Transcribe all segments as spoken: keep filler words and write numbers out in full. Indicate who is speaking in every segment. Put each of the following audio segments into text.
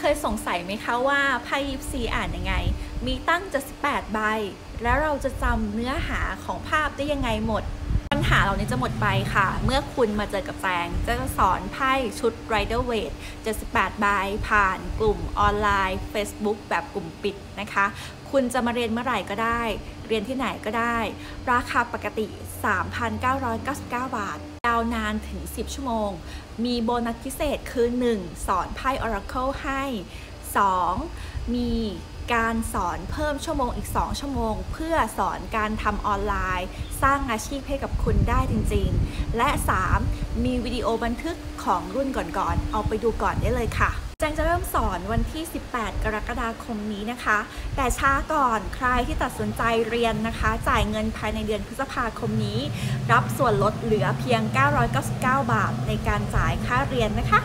Speaker 1: ยสงสัยไหมคะว่าไพ่ยิปซีอ่านยังไงมีตั้งเจ็ดสิบแปดใบแล้วเราจะจำเนื้อหาของภาพได้ยังไงหมดปัญหาเหล่านี้จะหมดไปค่ะเมื่อคุณมาเจอกับแจงจะสอนไพ่ชุด Rider Waite เจ็ดสิบแปดใบผ่านกลุ่มออนไลน์ Facebook แบบกลุ่มปิดนะคะคุณจะมาเรียนเมื่อไหร่ก็ได้เรียนที่ไหนก็ได้ราคาปกติ สามพันเก้าร้อยเก้าสิบเก้า บาทยาวนานถึงสิบชั่วโมงมีโบนัสพิเศษคือ หนึ่ง สอนไพ่ Oracle ให้ สอง มีการสอนเพิ่มชั่วโมงอีกสองชั่วโมงเพื่อสอนการทำออนไลน์สร้างอาชีพให้กับคุณได้จริงๆและ สาม มีวิดีโอบันทึกของรุ่นก่อนๆเอาไปดูก่อนได้เลยค่ะแจงจะเริ่มสอนวันที่สิบแปดกรกฎาคมนี้นะคะแต่ช้าก่อนใครที่ตัดสินใจเรียนนะคะจ่ายเงินภายในเดือนพฤษภาคมนี้รับส่วนลดเหลือเพียงเก้าร้อยเก้าสิบเก้าบาทในการจ่ายค่าเรียนนะคะ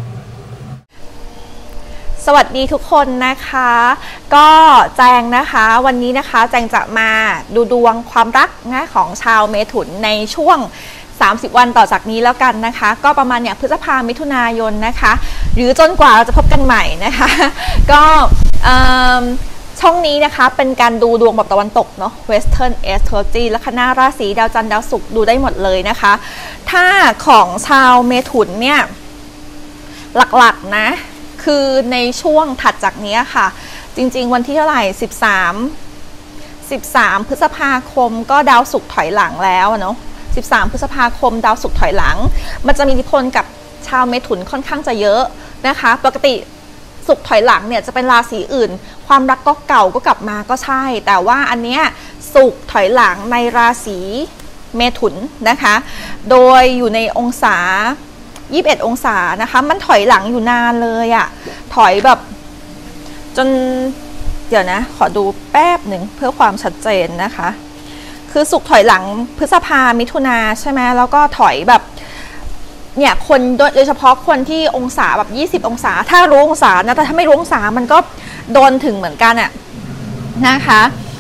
Speaker 1: สวัสดีทุกคนนะคะก็แจงนะคะวันนี้นะคะแจงจะมาดูดวงความรักนะของชาวเมถุนในช่วงสามสิบวันต่อจากนี้แล้วกันนะคะก็ประมาณเนี่ยพฤษภามิถุนายนนะคะหรือจนกว่าเราจะพบกันใหม่นะคะก็ช่องนี้นะคะเป็นการดูดวงแบบตะวันตกเนาะ Western Astrology ลัคนาราศีดาวจันทร์ดาวศุกร์ดูได้หมดเลยนะคะถ้าของชาวเมถุนเนี่ยหลักๆนะคือในช่วงถัดจากนี้ค่ะจริงๆวันที่เท่าไหร่สิบสาม สิบสามพฤษภาคมก็ดาวศุกร์ถอยหลังแล้วเนาะสิบสามพฤษภาคมดาวศุกร์ถอยหลังมันจะมีอิทธิพลกับชาวเมถุนค่อนข้างจะเยอะนะคะปกติศุกร์ถอยหลังเนี่ยจะเป็นราศีอื่นความรักก็เก่าก็กลับมาก็ใช่แต่ว่าอันเนี้ยศุกร์ถอยหลังในราศีเมถุนนะคะโดยอยู่ในองศายี่สิบเอ็ดองศานะคะมันถอยหลังอยู่นานเลยอะถอยแบบจนเดี๋ยวนะขอดูแป๊บหนึ่งเพื่อความชัดเจนนะคะคือศุกร์ถอยหลังพฤษภามิถุนาใช่ไหมแล้วก็ถอยแบบเนี่ยคนโดยเฉพาะคนที่องศาแบบยี่สิบองศาถ้ารู้องศานะแต่ถ้าไม่รู้องศามันก็โดนถึงเหมือนกันอะนะคะ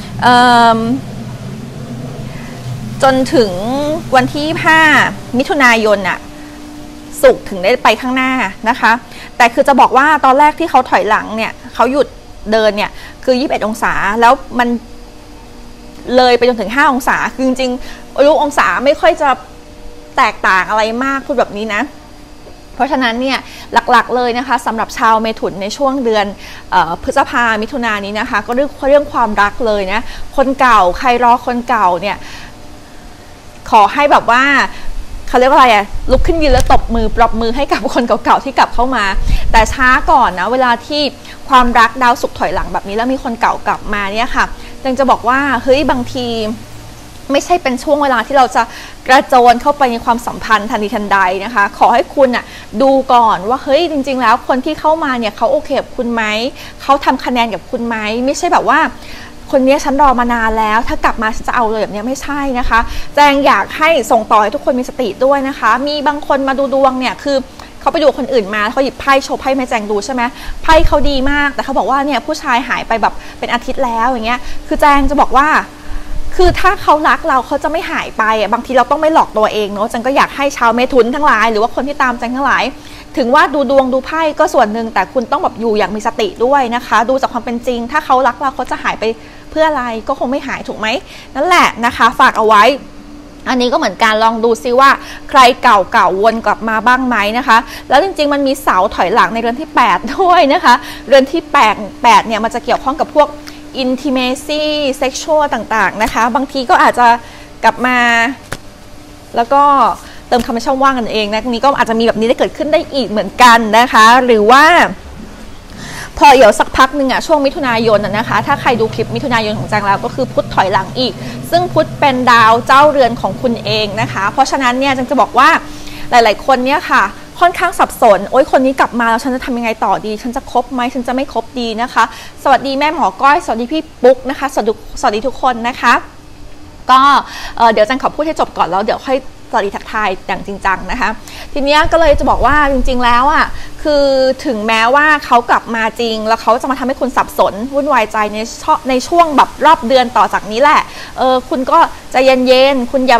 Speaker 1: จนถึงวันที่ยี่สิบห้ามิถุนายนอะศุกร์ถึงได้ไปข้างหน้านะคะแต่คือจะบอกว่าตอนแรกที่เขาถอยหลังเนี่ยเขาหยุดเดินเนี่ยคือยี่สิบเอ็ดองศาแล้วมันเลยไปจนถึงห้าองศาคือจริงๆรู้องศาไม่ค่อยจะแตกต่างอะไรมากพูดแบบนี้นะเพราะฉะนั้นเนี่ยหลักๆเลยนะคะสำหรับชาวเมถุนในช่วงเดือนเอ่อพฤษภามิถุนายนนี้นะคะก็เรื่องเรื่องความรักเลยนะคนเก่าใครรอคนเก่าเนี่ยขอให้แบบว่าเขาเรียกว่าอะไรอะลุกขึ้นยืนแล้วตบมือปรบมือให้กับคนเก่าๆที่กลับเข้ามาแต่ช้าก่อนนะเวลาที่ความรักดาวศุกร์ถอยหลังแบบนี้แล้วมีคนเก่ากลับมาเนี่ยค่ะยังจะบอกว่าเฮ้ยบางทีไม่ใช่เป็นช่วงเวลาที่เราจะกระโจนเข้าไปในความสัมพันธ์ทันทีทันใดนะคะขอให้คุณอะดูก่อนว่าเฮ้ยจริงๆแล้วคนที่เข้ามาเนี่ยเขาโอเคกับคุณไหมเขาทำคะแนนกับคุณไหมไม่ใช่แบบว่าคนนี้ฉันรอมานานแล้วถ้ากลับมาฉันจะเอาเลยแบบนี้ไม่ใช่นะคะแจงอยากให้ส่งต่อให้ทุกคนมีสติด้วยนะคะมีบางคนมาดูดวงเนี่ยคือเขาไปดูคนอื่นมาเขาหยิบไพ่โชว์ไพ่แม่แจงดูใช่ไหมไพ่เขาดีมากแต่เขาบอกว่าเนี่ยผู้ชายหายไปแบบเป็นอาทิตย์แล้วอย่างเงี้ยคือแจงจะบอกว่าคือถ้าเขารักเราเขาจะไม่หายไปอ่ะบางทีเราต้องไม่หลอกตัวเองเนาะแจงก็อยากให้ชาวเมถุนทั้งหลายหรือว่าคนที่ตามแจงทั้งหลายถึงว่าดูดวงดูไพ่ก็ส่วนหนึ่งแต่คุณต้องแบบอยู่อย่างมีสติด้วยนะคะดูจากความเป็นจริงถ้าเขารักเราเขาจะหายไปเพื่ออะไรก็คงไม่หายถูกไหมนั่นแหละนะคะฝากเอาไว้อันนี้ก็เหมือนการลองดูซิว่าใครเก่าเก่าวนกลับมาบ้างไหมนะคะแล้วจริงๆมันมีเสาถอยหลังในเรือนที่แปดด้วยนะคะเรือนที่แปด แปดเนี่ยมันจะเกี่ยวข้องกับพวก intimacy sexual ต่างๆนะคะบางทีก็อาจจะกลับมาแล้วก็เติมคำในช่องว่างกันเองนะนี้ก็อาจจะมีแบบนี้ได้เกิดขึ้นได้อีกเหมือนกันนะคะหรือว่าพอเดี๋ยวสักพักหนึ่งอะช่วงมิถุนายนนะคะถ้าใครดูคลิปมิถุนายนของแจงแล้วก็คือพุธถอยหลังอีกซึ่งพุธเป็นดาวเจ้าเรือนของคุณเองนะคะเพราะฉะนั้นเนี่ยแจงจะบอกว่าหลายๆคนเนี่ยค่ะค่อนข้างสับสนโอ๊ยคนนี้กลับมาแล้วฉันจะทำยังไงต่อดีฉันจะคบไหมฉันจะไม่คบดีนะคะสวัสดีแม่หมอก้อยสวัสดีพี่ปุ๊กนะคะสวัสดีสวัสดีทุกคนนะคะก็เดี๋ยวแจงขอพูดให้จบก่อนแล้วเดี๋ยวค่อยสวัสดีทักทายอย่างจริงจังนะคะทีนี้ก็เลยจะบอกว่าจริงๆแล้วอ่ะคือถึงแม้ว่าเขากลับมาจริงแล้วเขาจะมาทำให้คุณสับสนวุ่นวายใจในในช่วงแบบรอบเดือนต่อจากนี้แหละเออคุณก็ใจเย็นๆคุณอย่าแบบ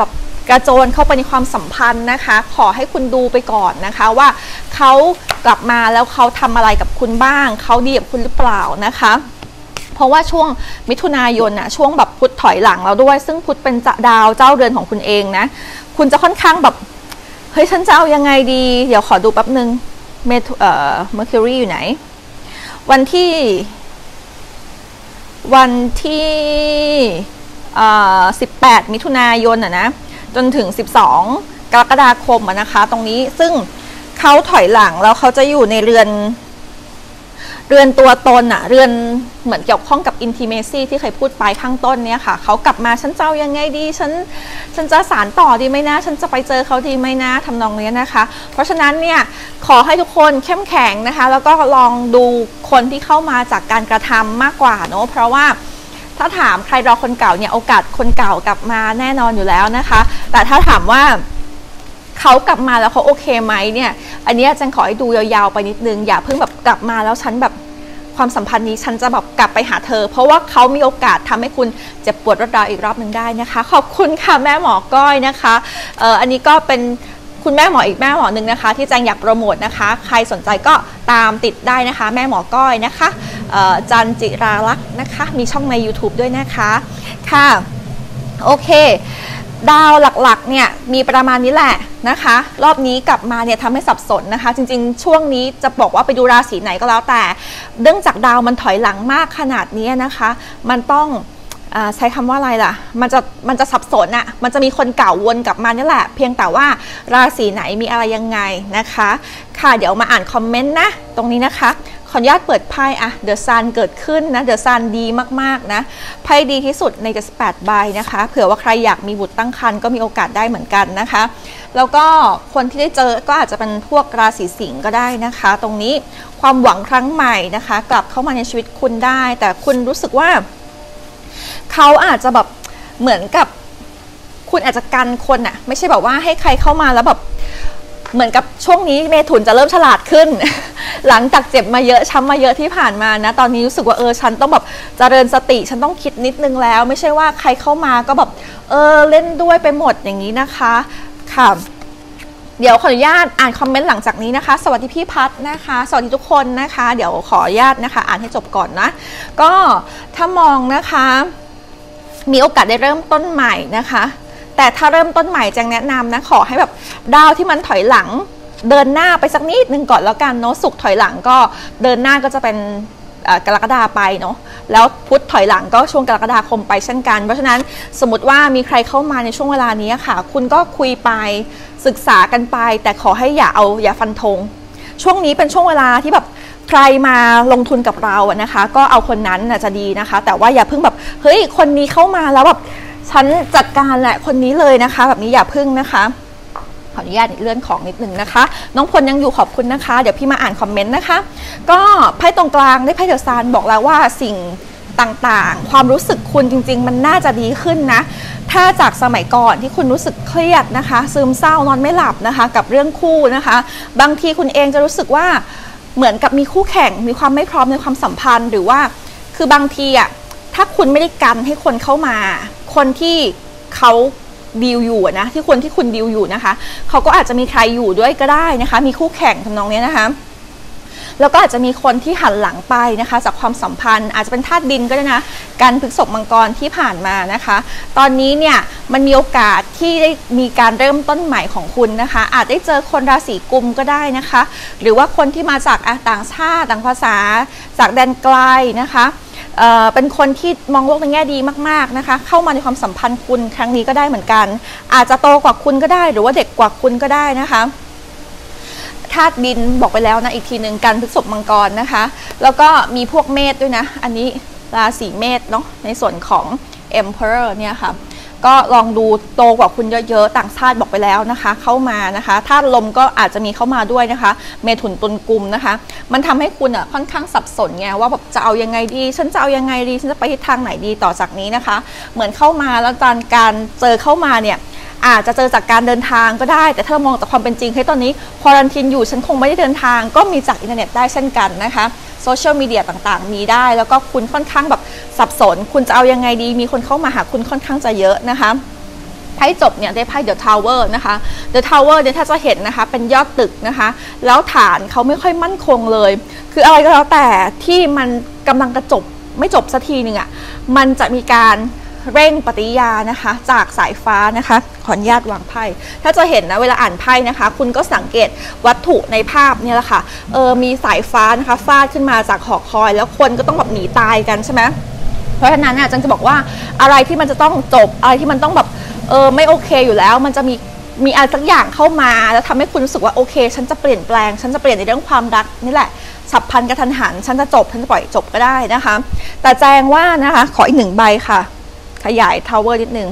Speaker 1: กระโจนเข้าไปในความสัมพันธ์นะคะขอให้คุณดูไปก่อนนะคะว่าเขากลับมาแล้วเขาทำอะไรกับคุณบ้างเขาดีกับคุณหรือเปล่านะคะเพราะว่าช่วงมิถุนายนน่ะช่วงแบบพุธถอยหลังแล้วด้วยซึ่งพุธเป็นดาวเจ้าเรือนของคุณเองนะคุณจะค่อนข้างแบบเฮ้ยฉันจะเอายังไงดีเดี๋ยวขอดูแป๊บนึงเมทเอ่อ Mercury อยู่ไหนวันที่วันที่สิบแปดมิถุนายนอ่ะนะจนถึงสิบสองกรกฎาคมอ่ะนะคะตรงนี้ซึ่งเขาถอยหลังแล้วเขาจะอยู่ในเรือนเรือนตัวตนอะเรือนเหมือนเกี่ยวข้องกับ intimacy ที่เคยพูดไปข้างต้นเนี่ยค่ะเขากลับมาฉันจะเอายังไงดีฉันฉันจะสารต่อดีไหมนะฉันจะไปเจอเขาดีไหมนะทำนองนี้นะคะเพราะฉะนั้นเนี่ยขอให้ทุกคนเข้มแข็งนะคะแล้วก็ลองดูคนที่เข้ามาจากการกระทำมากกว่าเนาะเพราะว่าถ้าถามใครรอคนเก่าเนี่ยโอกาสคนเก่ากลับมาแน่นอนอยู่แล้วนะคะแต่ถ้าถามว่าเขากลับมาแล้วเขาโอเคไหมเนี่ยอันนี้จันขอให้ดูยาวๆไปนิดนึงอย่าเพิ่งแบบกลับมาแล้วฉันแบบความสัมพันธ์นี้ฉันจะแบบกลับไปหาเธอเพราะว่าเขามีโอกาสทำให้คุณเจ็บปวดรวดร้าวอีกรอบหนึ่งได้นะคะขอบคุณค่ะแม่หมอก้อยนะคะเอ่ออันนี้ก็เป็นคุณแม่หมออีกแม่หมอหนึ่งนะคะที่จันอยากโปรโมทนะคะใครสนใจก็ตามติดได้นะคะแม่หมอก้อยนะคะเอ่อจันจิราลักษณ์นะคะมีช่องใน ยูทูบ ด้วยนะคะค่ะโอเคดาวหลักๆเนี่ยมีประมาณนี้แหละนะคะรอบนี้กลับมาเนี่ยทำให้สับสนนะคะจริงๆช่วงนี้จะบอกว่าไปดูราศีไหนก็แล้วแต่เนื่องจากดาวมันถอยหลังมากขนาดนี้นะคะมันต้องใช้คำว่าอะไรล่ะมันจะมันจะสับสนอะ่ะมันจะมีคนเก่าวนกลับมานี่แหละเพียงแต่ว่าราศีไหนมีอะไรยังไงนะคะค่ะเดี๋ยวมาอ่านคอมเมนต์นะตรงนี้นะคะขออนุญาตเปิดไพ่อะเดอะซันเกิดขึ้นนะเดอะซันดีมากๆนะไพ่ดีที่สุดในเจ็ดสิบแปดใบนะคะเผื่อว่าใครอยากมีบุตรตั้งครรภ์ก็มีโอกาสได้เหมือนกันนะคะแล้วก็คนที่ได้เจอก็อาจจะเป็นพวกราศีสิงห์ก็ได้นะคะตรงนี้ความหวังครั้งใหม่นะคะกลับเข้ามาในชีวิตคุณได้แต่คุณรู้สึกว่าเขาอาจจะแบบเหมือนกับคุณอาจจะกันคนอะไม่ใช่แบบว่าให้ใครเข้ามาแล้วแบบเหมือนกับช่วงนี้เมถุนจะเริ่มฉลาดขึ้น หลังจากเจ็บมาเยอะช้ำมาเยอะที่ผ่านมานะตอนนี้รู้สึกว่าเออฉันต้องแบบเจริญสติฉันต้องคิดนิดนึงแล้วไม่ใช่ว่าใครเข้ามาก็แบบเออเล่นด้วยไปหมดอย่างนี้นะคะค่ะเดี๋ยวขออนุญาตอ่านคอมเมนต์หลังจากนี้นะคะสวัสดีพี่พัฒนะคะสวัสดีทุกคนนะคะเดี๋ยวขออนุญาตนะคะอ่านให้จบก่อนนะก็ถ้ามองนะคะมีโอกาสได้เริ่มต้นใหม่นะคะแต่ถ้าเริ่มต้นใหม่จังแนะนำนะขอให้แบบดาวที่มันถอยหลังเดินหน้าไปสักนิดนึงก่อนแล้วกันเนาะศุกร์ถอยหลังก็เดินหน้าก็จะเป็นกรกฎาไปเนาะแล้วพุธถอยหลังก็ช่วงกรกฎาคมไปเช่นกันเพราะฉะนั้นสมมติว่ามีใครเข้ามาในช่วงเวลานี้ค่ะคุณก็คุยไปศึกษากันไปแต่ขอให้อย่าเอาอย่าฟันธงช่วงนี้เป็นช่วงเวลาที่แบบใครมาลงทุนกับเราอะนะคะก็เอาคนนั้นจะดีนะคะแต่ว่าอย่าเพิ่งแบบเฮ้ยคนนี้เข้ามาแล้วแบบฉันจัดการแหละคนนี้เลยนะคะแบบนี้อย่าพึ่งนะคะขออนุญาตเลื่อนของนิดนึงนะคะน้องพลยังอยู่ขอบคุณนะคะเดี๋ยวพี่มาอ่านคอมเมนต์นะคะก็ไพ่ตรงกลางได้ไพ่เดอะซันบอกแล้วว่าสิ่งต่างๆความรู้สึกคุณจริงๆมันน่าจะดีขึ้นนะถ้าจากสมัยก่อนที่คุณรู้สึกเครียดนะคะซึมเศร้านอนไม่หลับนะคะกับเรื่องคู่นะคะบางทีคุณเองจะรู้สึกว่าเหมือนกับมีคู่แข่งมีความไม่พร้อมในความสัมพันธ์หรือว่าคือบางทีอ่ะถ้าคุณไม่ได้กันให้คนเข้ามาคนที่เขาดีลอยู่นะที่คนที่คุณดีลอยู่นะคะเขาก็อาจจะมีใครอยู่ด้วยก็ได้นะคะมีคู่แข่งทำนองนี้นะคะแล้วก็อาจจะมีคนที่หันหลังไปนะคะจากความสัมพันธ์อาจจะเป็นธาตุดินก็ได้นะการพฤษภมังกรที่ผ่านมานะคะตอนนี้เนี่ยมันมีโอกาสที่ได้มีการเริ่มต้นใหม่ของคุณนะคะอาจได้เจอคนราศีกุมก็ได้นะคะหรือว่าคนที่มาจากต่างชาติต่างภาษาจากแดนไกลนะคะเอ่อเป็นคนที่มองโลกในแง่ดีมากๆนะคะเข้ามาในความสัมพันธ์คุณครั้งนี้ก็ได้เหมือนกันอาจจะโตกว่าคุณก็ได้หรือว่าเด็กกว่าคุณก็ได้นะคะธาตุดินบอกไปแล้วนะอีกทีหนึ่งกันพฤษภมังกรนะคะแล้วก็มีพวกเมษด้วยนะอันนี้ราศีเมษเนาะในส่วนของ Emperor เนี่ยค่ะก็ลองดูโตกว่าคุณเยอะๆต่างชาติบอกไปแล้วนะคะเข้ามานะคะธาตุลมก็อาจจะมีเข้ามาด้วยนะคะเมถุนตุลกุมนะคะมันทำให้คุณอ่ะค่อนข้างสับสนไงว่าแบบจะเอายังไงดีฉันจะเอายังไงดีฉันจะไปทิศทางไหนดีต่อจากนี้นะคะเหมือนเข้ามาแล้วการการเจอเข้ามาเนี่ยอาจจะเจอจากการเดินทางก็ได้แต่ถ้ามองจากความเป็นจริงให้ตอนนี้ควอรันทีนอยู่ฉันคงไม่ได้เดินทางก็มีจากอินเทอร์เน็ตได้เช่นกันนะคะโซเชียลมีเดียต่างๆมีได้แล้วก็คุณค่อนข้างแบบสับสนคุณจะเอายังไงดีมีคนเข้ามาหาคุณค่อนข้างจะเยอะนะคะไพ่จบเนี่ยได้ไพ่ The Tower นะคะ The Tower เนี่ยถ้าจะเห็นนะคะเป็นยอดตึกนะคะแล้วฐานเขาไม่ค่อยมั่นคงเลยคืออะไรก็แล้วแต่ที่มันกำลังจะจบไม่จบสักทีหนึ่งอ่ะมันจะมีการเร่งปฏิกิริยานะคะจากสายฟ้านะคะขออนุญาตวางไพ่ถ้าจะเห็นนะเวลาอ่านไพ่นะคะคุณก็สังเกตวัตถุในภาพเนี่ยแหละค่ะเออมีสายฟ้านะคะฟาดขึ้นมาจากหอคอยแล้วคนก็ต้องแบบหนีตายกันใช่ไหมเพราะฉะนั้นเนี่ยจังจะบอกว่าอะไรที่มันจะต้องจบอะไรที่มันต้องแบบเออไม่โอเคอยู่แล้วมันจะมีมีอะไรสักอย่างเข้ามาแล้วทำให้คุณรู้สึกว่าโอเคฉันจะเปลี่ยนแปลงฉันจะเปลี่ยนในเรื่องความรักนี่แหละฉับพลันกระทันหันฉันจะจบฉันจะปล่อยจบก็ได้นะคะแต่แจงว่านะคะขออีกหนึ่งใบค่ะขยายทาวเวอร์นิดนึง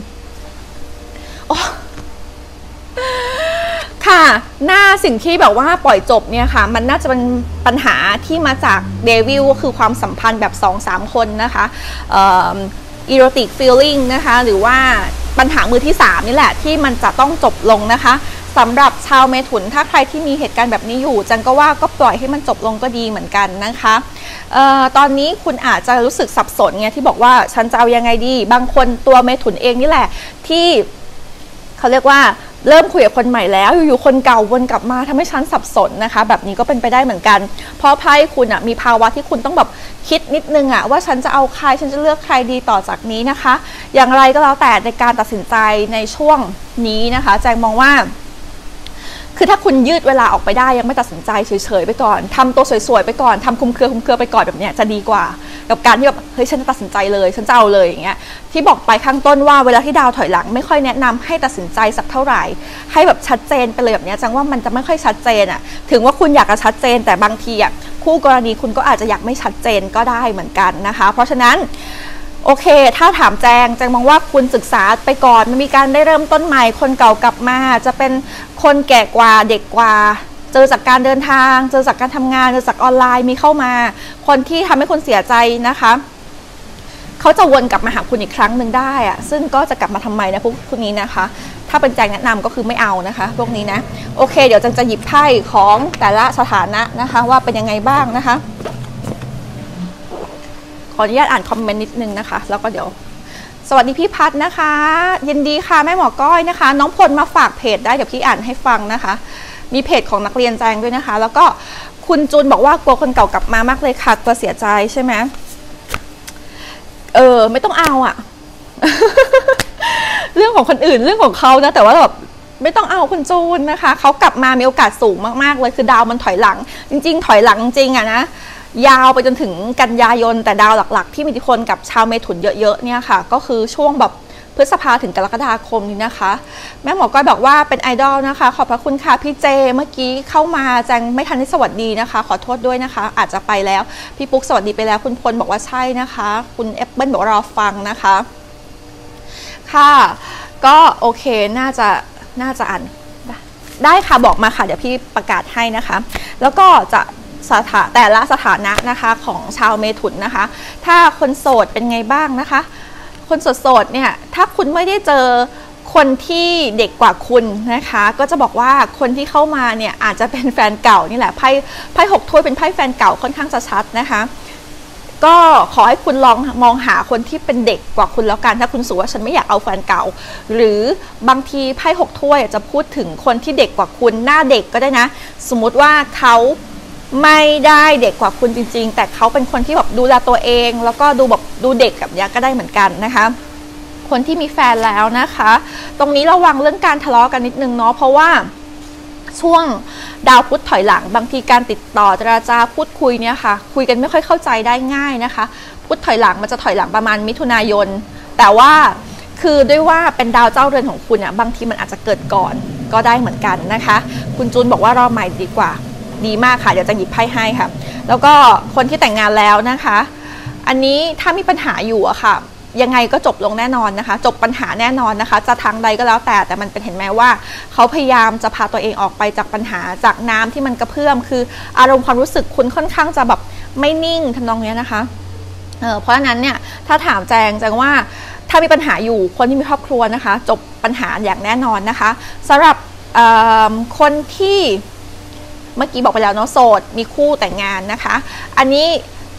Speaker 1: ค่ะหน้าสิ่งที่แบบว่าปล่อยจบเนี่ยค่ะมันน่าจะเป็นปัญหาที่มาจากเดวิลก็คือความสัมพันธ์แบบ สองสาม คนนะคะอีโรติกฟีลลิ่งนะคะหรือว่าปัญหามือที่สามนี่แหละที่มันจะต้องจบลงนะคะสำหรับชาวเมถุนถ้าใครที่มีเหตุการณ์แบบนี้อยู่จังก็ว่าก็ปล่อยให้มันจบลงก็ดีเหมือนกันนะคะเอ่อตอนนี้คุณอาจจะรู้สึกสับสนไงที่บอกว่าฉันจะเอายังไงดีบางคนตัวเมถุนเองนี่แหละที่เขาเรียกว่าเริ่มคุยกับคนใหม่แล้วอยู่ๆคนเก่าวนกลับมาทำให้ฉันสับสนนะคะแบบนี้ก็เป็นไปได้เหมือนกันเพราะไพ่คุณอ่ะมีภาวะที่คุณต้องแบบคิดนิดนึงอ่ะว่าฉันจะเอาใครฉันจะเลือกใครดีต่อจากนี้นะคะอย่างไรก็แล้วแต่ในการตัดสินใจในช่วงนี้นะคะแจงมองว่าคือถ้าคุณยืดเวลาออกไปได้ยังไม่ตัดสินใจเฉยๆไปก่อนทำตัวสวยๆไปก่อนทำคุมเครือคุมเครือไปก่อนแบบนี้จะดีกว่ากับการที่แบบเฮ้ยฉันจะตัดสินใจเลยฉันจะเอาเลยอย่างเงี้ยที่บอกไปข้างต้นว่าเวลาที่ดาวถอยหลังไม่ค่อยแนะนำให้ตัดสินใจสักเท่าไหร่ให้แบบชัดเจนไปเลยแบบนี้จังว่ามันจะไม่ค่อยชัดเจนอ่ะถึงว่าคุณอยากจะชัดเจนแต่บางทีอ่ะคู่กรณีคุณก็อาจจะอยากไม่ชัดเจนก็ได้เหมือนกันนะคะเพราะฉะนั้นโอเคถ้าถามแจงแจงมองว่าคุณศึกษาไปก่อนมันมีการได้เริ่มต้นใหม่คนเก่ากลับมาจะเป็นคนแก่กว่าเด็กกว่าเจอจากการเดินทางเจอจากการทำงานเจอจากออนไลน์มีเข้ามาคนที่ทำให้คุณเสียใจนะคะเขาจะวนกลับมาหาคุณอีกครั้งหนึ่งได้อะซึ่งก็จะกลับมาทำไมนะพวกพวกนี้นะคะถ้าเป็นแจงแนะนำก็คือไม่เอานะคะพวกนี้นะโอเคเดี๋ยวจังจะหยิบไพ่ของแต่ละสถานะนะคะว่าเป็นยังไงบ้างนะคะขออนุญาตอ่านคอมเมนต์นิดนึงนะคะแล้วก็เดี๋ยวสวัสดีพี่พัฒนะคะยินดีค่ะแม่หมอก้อยนะคะน้องพลมาฝากเพจได้เดี๋ยวพี่อ่านให้ฟังนะคะมีเพจของนักเรียนแจงด้วยนะคะแล้วก็คุณจูนบอกว่ากลัวคนเก่ากลับมามากเลยค่ะกลัวเสียใจใช่ไหมเออไม่ต้องเอาอะ เรื่องของคนอื่นเรื่องของเขานะแต่ว่าแบบไม่ต้องเอาคุณจูนนะคะเขากลับมามีโอกาสสูงมากๆเลยคือดาวมันถอยหลังจริงๆถอยหลังจริงอะนะยาวไปจนถึงกันยายนแต่ดาวหลักๆที่มีอิทธิพลกับชาวเมถุนเยอะๆเนี่ยค่ะก็คือช่วงแบบพฤษภาถึงกรกฎาคมนี้นะคะแม่หมอก้อยบอกว่าเป็นไอดอลนะคะขอบพระคุณค่ะพี่เจเมื่อกี้เข้ามาแจงไม่ทันได้สวัสดีนะคะขอโทษด้วยนะคะอาจจะไปแล้วพี่ปุ๊กสวัสดีไปแล้วคุณพลบอกว่าใช่นะคะคุณแอปเปิลบอกรอฟังนะคะค่ะก็โอเคน่าจะน่าจะอ่านได้ค่ะบอกมาค่ะเดี๋ยวพี่ประกาศให้นะคะแล้วก็จะสถาแต่ละสถานะนะคะของชาวเมถุนนะคะถ้าคนโสดเป็นไงบ้างนะคะคนโสดๆเนี่ยถ้าคุณไม่ได้เจอคนที่เด็กกว่าคุณนะคะก็จะบอกว่าคนที่เข้ามาเนี่ยอาจจะเป็นแฟนเก่านี่แหละไพ่ไพ่หกถ้วยเป็นไพ่แฟนเก่าค่อนข้างจะชัดนะคะก็ขอให้คุณลองมองหาคนที่เป็นเด็กกว่าคุณแล้วกันถ้าคุณสูว่าฉันไม่อยากเอาแฟนเก่าหรือบางทีไพ่หกถ้วยจะพูดถึงคนที่เด็กกว่าคุณหน้าเด็กก็ได้นะสมมุติว่าเขาไม่ได้เด็กกว่าคุณจริงๆแต่เขาเป็นคนที่แบบดูแลตัวเองแล้วก็ดูแบบดูเด็กแบบนี้ก็ได้เหมือนกันนะคะคนที่มีแฟนแล้วนะคะตรงนี้ระวังเรื่องการทะเลาะกันนิดนึงเนาะเพราะว่าช่วงดาวพุธถอยหลังบางทีการติดต่อเจรจาพูดคุยเนี่ยค่ะคุยกันไม่ค่อยเข้าใจได้ง่ายนะคะพุธถอยหลังมันจะถอยหลังประมาณมิถุนายนแต่ว่าคือด้วยว่าเป็นดาวเจ้าเรือนของคุณเนี่ยบางทีมันอาจจะเกิดก่อนก็ได้เหมือนกันนะคะคุณจูนบอกว่ารอใหม่ดีกว่าดีมากค่ะเดี๋ยวจะหยิบไพ่ให้ค่ะแล้วก็คนที่แต่งงานแล้วนะคะอันนี้ถ้ามีปัญหาอยู่อะค่ะยังไงก็จบลงแน่นอนนะคะจบปัญหาแน่นอนนะคะจะทางใดก็แล้วแต่แต่มันเป็นเห็นไหมว่าเขาพยายามจะพาตัวเองออกไปจากปัญหาจากน้ำที่มันกระเพื่อมคืออารมณ์ความรู้สึกคุณค่อนข้างจะแบบไม่นิ่งทำนองนี้นะคะเออเพราะฉะนั้นเนี่ยถ้าถามแจงแจงว่าถ้ามีปัญหาอยู่คนที่มีครอบครัวนะคะจบปัญหาอย่างแน่นอนนะคะสำหรับคนที่เมื่อกี้บอกไปแล้วเนาะโสดมีคู่แต่งงานนะคะอันนี้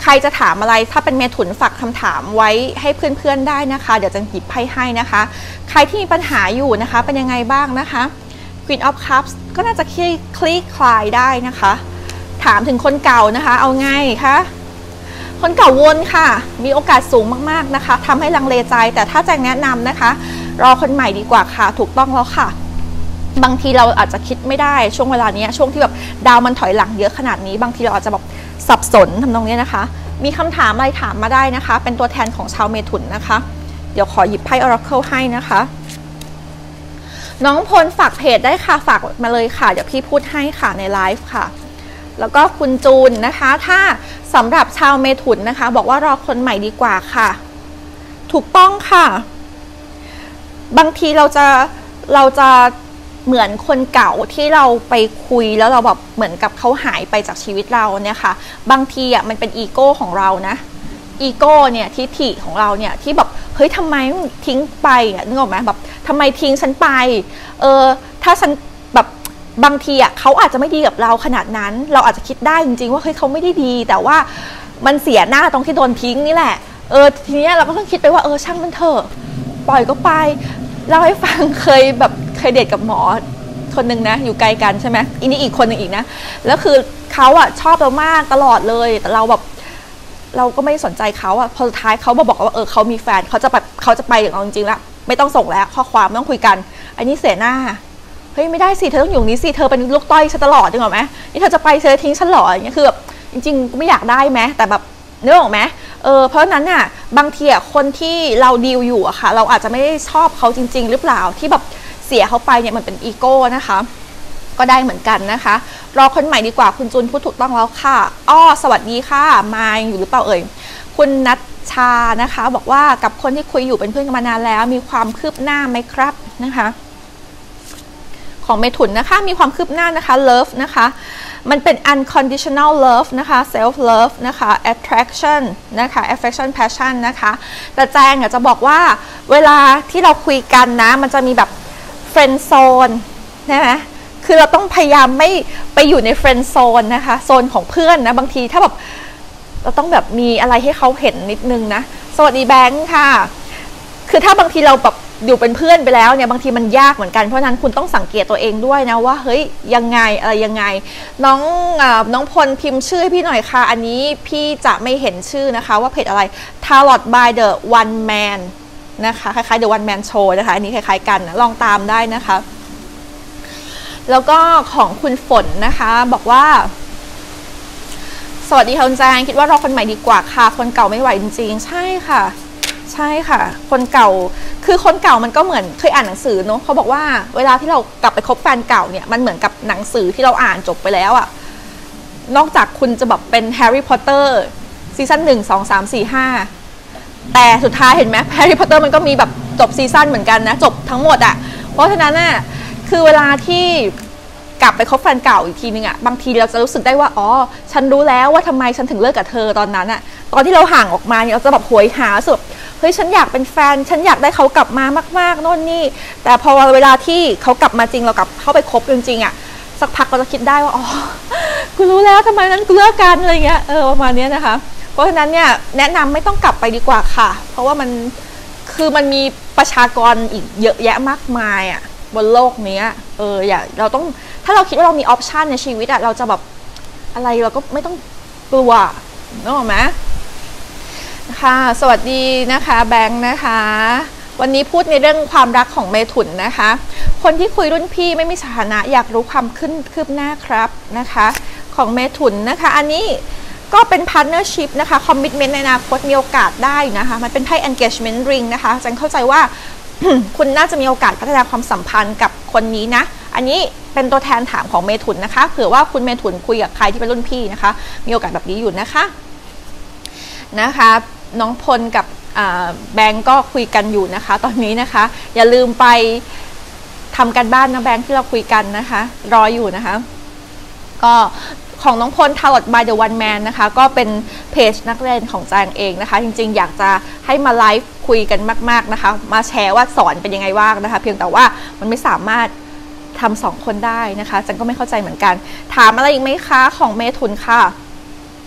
Speaker 1: ใครจะถามอะไรถ้าเป็นเมถุนฝากคำถามไว้ให้เพื่อนๆได้นะคะเดี๋ยวจะหยิบไพ่ให้นะคะใครที่มีปัญหาอยู่นะคะเป็นยังไงบ้างนะคะ Queen of Cups ก็น่าจะคลี่คลี่คลายได้นะคะถามถึงคนเก่านะคะเอาไงคะคนเก่าวนค่ะมีโอกาสสูงมากๆนะคะทำให้ลังเลใจแต่ถ้าแจงแนะนำนะคะรอคนใหม่ดีกว่าค่ะถูกต้องแล้วค่ะบางทีเราอาจจะคิดไม่ได้ช่วงเวลานี้ช่วงที่แบบดาวมันถอยหลังเยอะขนาดนี้บางทีเราอาจจะแบบสับสนทำนองนี้นะคะมีคำถามอะไรถามมาได้นะคะเป็นตัวแทนของชาวเมถุนนะคะเดี๋ยวขอหยิบไพ่ Oracle ให้นะคะน้องพลฝากเพจได้ค่ะฝากมาเลยค่ะเดี๋ยวพี่พูดให้ค่ะในไลฟ์ค่ะแล้วก็คุณจูนนะคะถ้าสำหรับชาวเมถุนนะคะบอกว่ารอคนใหม่ดีกว่าค่ะถูกต้องค่ะบางทีเราจะเราจะเหมือนคนเก่าที่เราไปคุยแล้วเราแบบเหมือนกับเขาหายไปจากชีวิตเราเนี่ยค่ะบางทีอ่ะมันเป็นอีโก้ของเรานะอีโก้เนี่ยทิฐิของเราเนี่ยที่แบบเฮ้ยทำไมทิ้งไปอ่ะนึกออกไหมแบบทำไมทิ้งฉันไปเออถ้าฉันแบบบางทีอ่ะเขาอาจจะไม่ดีกับเราขนาดนั้นเราอาจจะคิดได้จริงๆว่าเฮ้ยเขาไม่ได้ดีแต่ว่ามันเสียหน้าตรงที่โดนทิ้งนี่แหละเออทีนี้เราก็ต้องคิดไปว่าเออช่างมันเถอะปล่อยก็ไปเล่าให้ฟังเคยแบบเคยเดทกับหมอคนหนึ่งนะอยู่ไกลกันใช่ไหมอันนี้อีกคนหนึ่งอีกนะแล้วคือเขาอ่ะชอบเรามากตลอดเลยแต่เราแบบเราก็ไม่สนใจเขาอ่ะพอสุดท้ายเขามาบอกว่าเออเขามีแฟนเขาจะแบบเขาจะไปอย่างเราจริงๆแล้วไม่ต้องส่งแล้วข้อความไม่ต้องคุยกันอันนี้เสียหน้าเฮ้ยไม่ได้สิเธอต้องอยู่นี้สิเธอเป็นลูกต้อยฉันตลอดจริงหรอไหมนี่เธอจะไปเธอทิ้งฉันหรออย่างเงี้ยคือแบบจริงๆไม่อยากได้ไหมแต่แบบนึกออกไหมเออเพราะนั้นน่ะบางทีอ่ะคนที่เราดีลอยู่อะค่ะเราอาจจะไม่ได้ชอบเขาจริงๆหรือเปล่าที่แบบเสียเขาไปเนี่ยมันเป็นอีโก้นะคะก็ได้เหมือนกันนะคะรอคนใหม่ดีกว่าคุณจูนพูดถูกต้องแล้วค่ะอ้อสวัสดีค่ะมาอยู่หรือเปล่าเอ่ยคุณนัทชานะคะบอกว่ากับคนที่คุยอยู่เป็นเพื่อนกันมานานแล้วมีความคืบหน้าไหมครับนะคะของเมถุนนะคะมีความคืบหน้านะคะ love นะคะมันเป็น unconditional love นะคะ self love นะคะ attraction นะคะ affection passion นะคะแต่แจงจะบอกว่าเวลาที่เราคุยกันนะมันจะมีแบบ friend zone ใช่ไหมคือเราต้องพยายามไม่ไปอยู่ใน friend zone นะคะโซนของเพื่อนนะบางทีถ้าแบบเราต้องแบบมีอะไรให้เขาเห็นนิดนึงนะสวัสดีแบงค์ค่ะคือถ้าบางทีเราแบบอยู่เป็นเพื่อนไปแล้วเนี่ยบางทีมันยากเหมือนกันเพราะนั้นคุณต้องสังเกตตัวเองด้วยนะว่าเฮ้ยยังไงอะไรยังไงน้องน้องพลพิมพ์ชื่อให้พี่หน่อยค่ะอันนี้พี่จะไม่เห็นชื่อนะคะว่าเพจอะไร Tarot by the One Man นะคะคล้ายๆ The One Man Show นะคะอันนี้คล้ายๆกันนะลองตามได้นะคะแล้วก็ของคุณฝนนะคะบอกว่าสวัสดีค่ะคุณแจงคิดว่ารอคนใหม่ดีกว่าค่ะคนเก่าไม่ไหวจริงๆใช่ค่ะใช่ค่ะคนเก่าคือคนเก่ามันก็เหมือนเคยอ่านหนังสือเนาะเขาบอกว่าเวลาที่เรากลับไปคบแฟนเก่าเนี่ยมันเหมือนกับหนังสือที่เราอ่านจบไปแล้วอะนอกจากคุณจะแบบเป็นแฮร์รี่พอตเตอร์ซีซั่นหนึ่งสองสามสี่ห้าแต่สุดท้ายเห็นไหมแฮร์รี่พอตเตอร์มันก็มีแบบจบซีซั่นเหมือนกันนะจบทั้งหมดอะเพราะฉะนั้นน่ะคือเวลาที่กลับไปคบแฟนเก่าอีกทีนึงอะบางทีเราจะรู้สึกได้ว่าอ๋อฉันรู้แล้วว่าทำไมฉันถึงเลิกกับเธอตอนนั้นอะตอนที่เราห่างออกมาเนี่ยเราจะแบบโหยหาสุดเฮ้ยฉันอยากเป็นแฟนฉันอยากได้เขากลับมามากๆโน่นนี่แต่พอเวลาที่เขากลับมาจริงเรากลับเข้าไปคบจริงๆอะสักพักเราจะคิดได้ว่าอ๋อกูรู้แล้วทำไมนั้นกูเลิกกันอะไรเงี้ยเออประมาณนี้นะคะเพราะฉะนั้นเนี่ยแนะนำไม่ต้องกลับไปดีกว่าค่ะเพราะว่ามันคือมันมีประชากรอีกเยอะแยะมากมายอะบนโลกนี้เอออย่าเราต้องถ้าเราคิดว่าเรามีออปชันในชีวิตอะเราจะแบบอะไรเราก็ไม่ต้องกลัวนึกออกไหมค่ะสวัสดีนะคะแบงค์นะคะวันนี้พูดในเรื่องความรักของเมถุนนะคะคนที่คุยรุ่นพี่ไม่มีสถานะอยากรู้ความขึ้นคืบหน้าครับนะคะของเมถุนนะคะอันนี้ก็เป็น partnership นะคะ commitment ในอนาคตมีโอกาสได้นะคะมันเป็นไพ่ engagement ring นะคะจันเข้าใจว่า คุณน่าจะมีโอกาสพัฒนาความสัมพันธ์กับคนนี้นะอันนี้เป็นตัวแทนถามของเมถุนนะคะเผื่อว่าคุณเมถุนคุยกับใครที่เป็นรุ่นพี่นะคะมีโอกาสแบบนี้อยู่นะคะนะคะน้องพลกับแบงก์ก็คุยกันอยู่นะคะตอนนี้นะคะอย่าลืมไปทำกันบ้านนะแบงก์ที่เราคุยกันนะคะรออยู่นะคะก็ของน้องพล Tarot by the One Man นะคะก็เป็นเพจนักเรียนของแจงเองนะคะจริงๆอยากจะให้มาไลฟ์คุยกันมากๆนะคะมาแชร์ว่าสอนเป็นยังไงบ้างนะคะเพียงแต่ว่ามันไม่สามารถทำสองคนได้นะคะแจงก็ไม่เข้าใจเหมือนกันถามอะไรอีกไหมคะของเมถุนค่ะ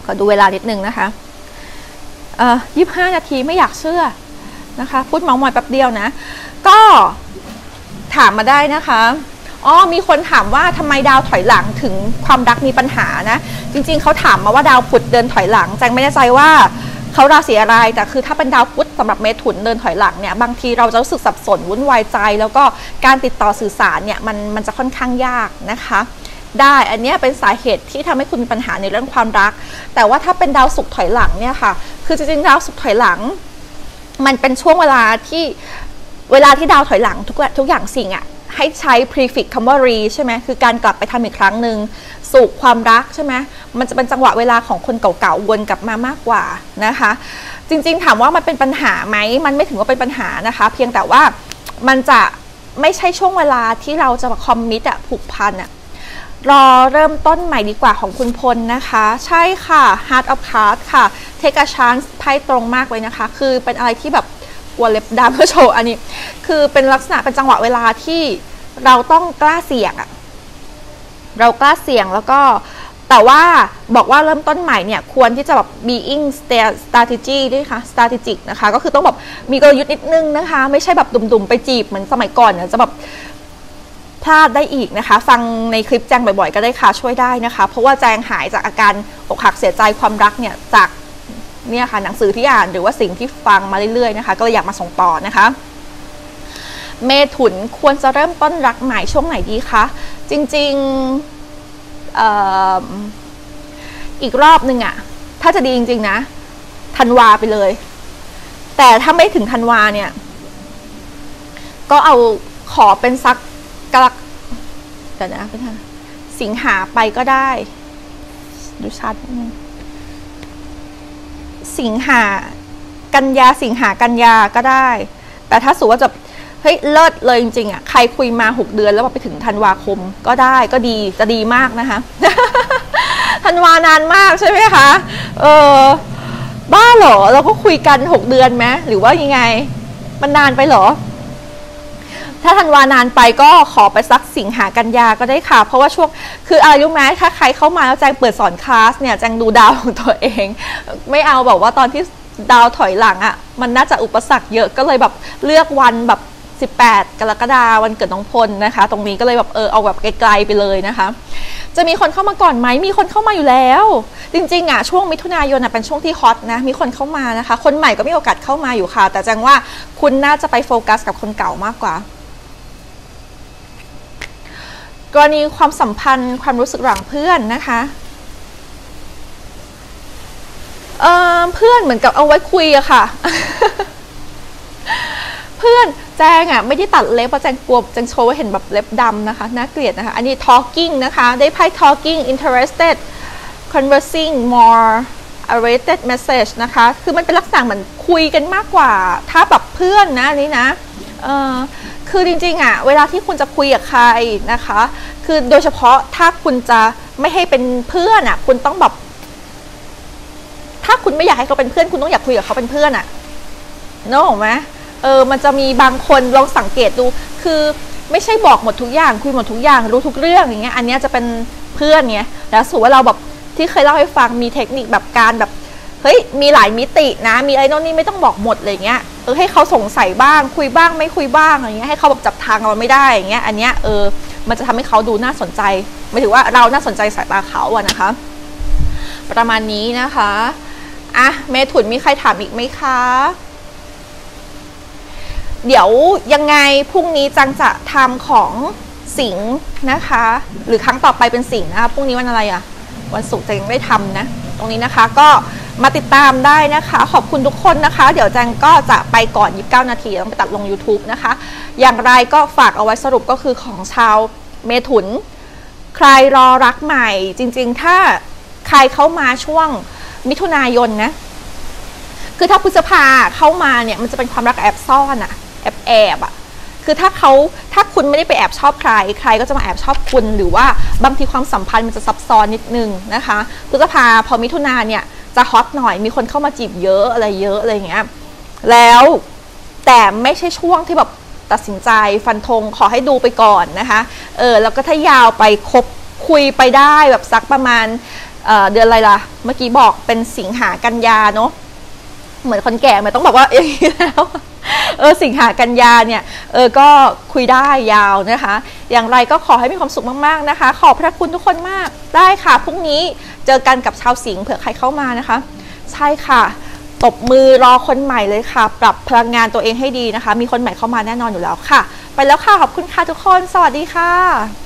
Speaker 1: ก็ดูเวลานิดนึงนะคะเอ่อยี่สิบห้านาทีไม่อยากเชื่อนะคะพูดเมาท์มอยแป๊บเดียวนะก็ถามมาได้นะคะอ๋อมีคนถามว่าทำไมดาวถอยหลังถึงความรักมีปัญหานะจริงๆเขาถามมาว่าดาวพุธเดินถอยหลังแจงไม่แน่ใจว่าเขาราศีอะไรแต่คือถ้าเป็นดาวพุธสำหรับเมถุนเดินถอยหลังเนี่ยบางทีเราจะรู้สึกสับสนวุ่นวายใจแล้วก็การติดต่อสื่อสารเนี่ยมันมันจะค่อนข้างยากนะคะได้อันนี้เป็นสาเหตุที่ทำให้คุณมีปัญหาในเรื่องความรักแต่ว่าถ้าเป็นดาวศุกร์ถอยหลังเนี่ยค่ะคือจริงๆดาวศุกร์ถอยหลังมันเป็นช่วงเวลาที่เวลาที่ดาวถอยหลังทุกทุกอย่างสิ่งอะให้ใช้ prefix คำว่า re ใช่ไหมคือการกลับไปทำอีกครั้งหนึ่งสู่ความรักใช่ไหมมันจะเป็นจังหวะเวลาของคนเก่าๆวนกลับมามากกว่านะคะจริงๆถามว่ามันเป็นปัญหาไหมมันไม่ถึงว่าเป็นปัญหานะคะเพียงแต่ว่ามันจะไม่ใช่ช่วงเวลาที่เราจะคอมมิตอะผูกพันอะรอเริ่มต้นใหม่ดีกว่าของคุณพลนะคะใช่ค่ะ Heart of Cards ค่ะ Take a chance ไพ่ตรงมากเลยนะคะคือเป็นอะไรที่แบบกลัวเล็บดำเพื่อโชว์อันนี้คือเป็นลักษณะเป็นจังหวะเวลาที่เราต้องกล้าเสี่ยงอะเรากล้าเสี่ยงแล้วก็แต่ว่าบอกว่าเริ่มต้นใหม่เนี่ยควรที่จะแบบ being strategy ด้วยค่ะ strategic นะคะก็คือต้องแบบมีกลยุทธ์นิดนึงนะคะไม่ใช่แบบดุ่มๆไปจีบเหมือนสมัยก่อนเนี่ยจะแบบพลาดได้อีกนะคะฟังในคลิปแจงบ่อยๆก็ได้ค่ะช่วยได้นะคะเพราะว่าแจงหายจากอาการอกหักเสียใจความรักเนี่ยจากเนี่ยค่ะหนังสือที่อ่านหรือว่าสิ่งที่ฟังมาเรื่อยๆนะคะก็เลยอยากมาส่งต่อนะคะเมถุนควรจะเริ่มต้นรักใหม่ช่วงไหนดีคะจริงๆ อ, อ, อีกรอบนึงอะถ้าจะดีจริงๆนะธันวาไปเลยแต่ถ้าไม่ถึงธันวาเนี่ยก็เอาขอเป็นสักกรกเดี๋ยวนะเป็นสิงหาไปก็ได้ดูชัดนึงสิงหากันยาสิงหากันยาก็ได้แต่ถ้าสูว่าจะเฮ้ยเลิศเลยจริงๆอ่ะใครคุยมาหกเดือนแล้วไปถึงธันวาคมก็ได้ก็ดีจะดีมากนะคะธันวานานมากใช่ไหมคะเออบ้าเหรอเราก็คุยกันหกเดือนไหมหรือว่ายังไงมันนานไปเหรอถ้าธันวานานไปก็ขอไปสักสิงหากันยาก็ได้ค่ะเพราะว่าช่วงคืออะไรรู้ไหมถ้าใครเข้ามาแล้วแจงเปิดสอนคลาสเนี่ยแจงดูดาวของตัวเองไม่เอาแบบว่าตอนที่ดาวถอยหลังอ่ะมันน่าจะอุปสรรคเยอะก็เลยแบบเลือกวันแบบสิบแปดกรกฎาคมวันเกิดน้องพลนะคะตรงนี้ก็เลยแบบเออเอาแบบไกลๆไปเลยนะคะจะมีคนเข้ามาก่อนไหมมีคนเข้ามาอยู่แล้วจริงๆอ่ะช่วงมิถุนายนอ่ะเป็นช่วงที่ฮอตนะมีคนเข้ามานะคะคนใหม่ก็มีโอกาสเข้ามาอยู่ค่ะแต่แจงว่าคุณน่าจะไปโฟกัสกับคนเก่ามากกว่ากรณีความสัมพันธ์ความรู้สึกระหว่างเพื่อนนะคะเอ่อเพื่อนเหมือนกับเอาไว้คุยอะค่ะ เพื่อนแจงอะไม่ได้ตัดเล็บเพราะแจงกลัวแจงโชว์ว่าเห็นแบบเล็บดำนะคะน่าเกลียดนะคะอันนี้ talking นะคะได้ไพ่ talking interested conversing more awaited message นะคะคือมันเป็นลักษณะเหมือนคุยกันมากกว่าถ้าแบบเพื่อนนะอันนี้นะเออคือจริงๆอ่ะเวลาที่คุณจะคุยกับใครนะคะคือโดยเฉพาะถ้าคุณจะไม่ให้เป็นเพื่อนอ่ะคุณต้องแบบถ้าคุณไม่อยากให้เขาเป็นเพื่อนคุณต้องอยากคุยกับเขาเป็นเพื่อนอ่ะเนอะถูกไหมเออมันจะมีบางคนลองสังเกตดูคือไม่ใช่บอกหมดทุกอย่างคุยหมดทุกอย่างรู้ทุกเรื่องอย่างเงี้ยอันนี้จะเป็นเพื่อนเงี้ยแล้วสมมติว่าเราแบบที่เคยเล่าให้ฟังมีเทคนิคแบบการแบบเฮ้ยมีหลายมิตินะมีอะไรโน่นนี่ไม่ต้องบอกหมดอะไรเงี้ยเออให้เขาสงสัยบ้างคุยบ้างไม่คุยบ้างอะไรเงี้ยให้เขาแบบจับทางเราไม่ได้อย่างเงี้ยอันเนี้ยเออมันจะทำให้เขาดูน่าสนใจไม่ถือว่าเราน่าสนใจสายตาเขาอะนะคะประมาณนี้นะคะอ่ะเมถุนมีใครถามอีกไหมคะเดี๋ยวยังไงพรุ่งนี้จังจะทำของสิงห์นะคะหรือครั้งต่อไปเป็นสิงห์นะคะพรุ่งนี้วันอะไรอะวันศุกร์จะยังไม่ทำนะตรงนี้นะคะก็มาติดตามได้นะคะขอบคุณทุกคนนะคะเดี๋ยวแจงก็จะไปก่อนยี่สิบเก้านาทีต้องไปตัดลง YouTube นะคะอย่างไรก็ฝากเอาไว้สรุปก็คือของชาวเมถุนใครรอรักใหม่จริงๆถ้าใครเข้ามาช่วงมิถุนายนนะคือถ้าพฤษภาเข้ามาเนี่ยมันจะเป็นความรักแอบซ่อนอะแอบแอบอะคือถ้าเขาถ้าคุณไม่ได้ไปแอบชอบใครใครก็จะมาแอบชอบคุณหรือว่าบางทีความสัมพันธ์มันจะซับซ้อนนิดนึงนะคะพฤษภาพอมิถุนาเนี่ยจะฮอตหน่อยมีคนเข้ามาจีบเยอะอะไรเยอะอะไรอย่างเงี้ยแล้วแต่ไม่ใช่ช่วงที่แบบตัดสินใจฟันธงขอให้ดูไปก่อนนะคะเออแล้วก็ถ้ายาวไปคบคุยไปได้แบบสักประมาณเอ่อเดือนอะไรล่ะเมื่อกี้บอกเป็นสิงหากันยาเนาะเหมือนคนแก่มันต้องบอกว่าอย่างนี้แล้วเออสิงหากันยาเนี่ยเออก็คุยได้ยาวนะคะอย่างไรก็ขอให้มีความสุขมากๆนะคะขอบพระคุณทุกคนมากได้ค่ะพรุ่งนี้เจอกันกับชาวสิงห์เผื่อใครเข้ามานะคะใช่ค่ะตบมือรอคนใหม่เลยค่ะปรับพลังงานตัวเองให้ดีนะคะมีคนใหม่เข้ามาแน่นอนอยู่แล้วค่ะไปแล้วค่ะขอบคุณค่ะทุกคนสวัสดีค่ะ